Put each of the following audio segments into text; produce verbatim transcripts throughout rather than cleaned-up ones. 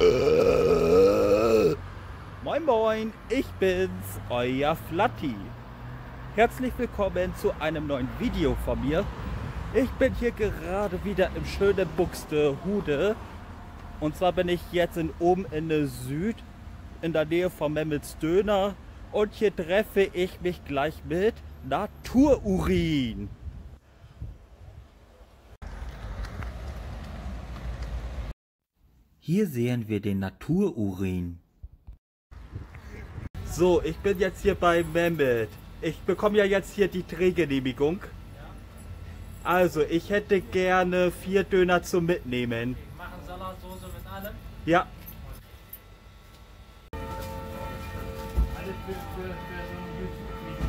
Moin moin, ich bin's, euer Flatti. Herzlich willkommen zu einem neuen Video von mir. Ich bin hier gerade wieder im schönen Buxtehude. Und zwar bin ich jetzt in, oben in der Süd, in der Nähe von Memmels Döner. Und hier treffe ich mich gleich mit Natururin. Hier sehen wir den Natururin. So, ich bin jetzt hier bei Mehmet. Ich bekomme ja jetzt hier die Drehgenehmigung. Also, ich hätte gerne vier Döner zum Mitnehmen. Machen Salatsoße mit allem? Ja. Alles für, für, für so ein YouTube-Video.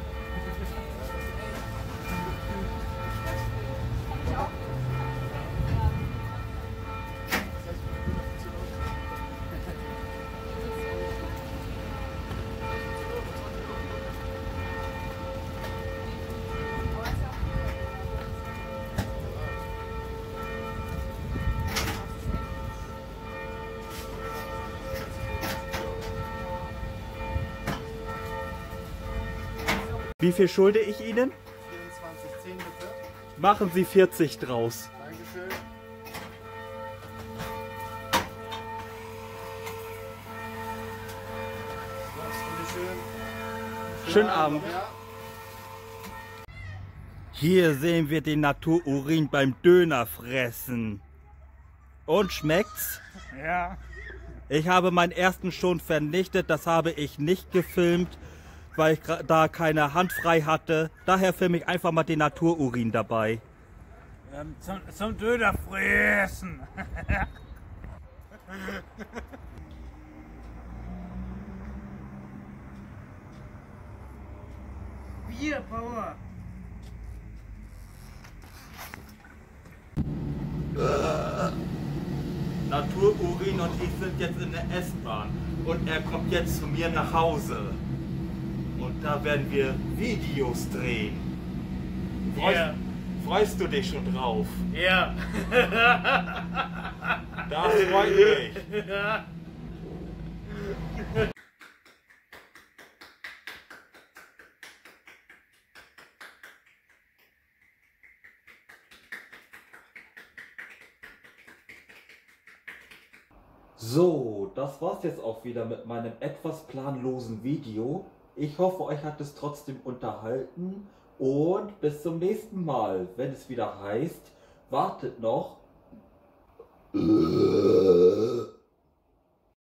Wie viel schulde ich Ihnen? vierundzwanzig zehn bitte. Machen Sie vierzig draus. Dankeschön. Schön. Schönen Abend. Ja. Hier sehen wir den Natururin beim Döner fressen. Und schmeckt's? Ja. Ich habe meinen ersten schon vernichtet, das habe ich nicht gefilmt, weil ich da keine Hand frei hatte. Daher filme ich einfach mal den Natururin dabei. Ähm, zum, zum Döner fressen. Bier, Power. Natururin und ich sind jetzt in der S-Bahn und er kommt jetzt zu mir nach Hause. Und da werden wir Videos drehen. Freust, Ja. freust du dich schon drauf? Ja. Das freut mich. So, das war's jetzt auch wieder mit meinem etwas planlosen Video. Ich hoffe, euch hat es trotzdem unterhalten und bis zum nächsten Mal, wenn es wieder heißt, wartet noch.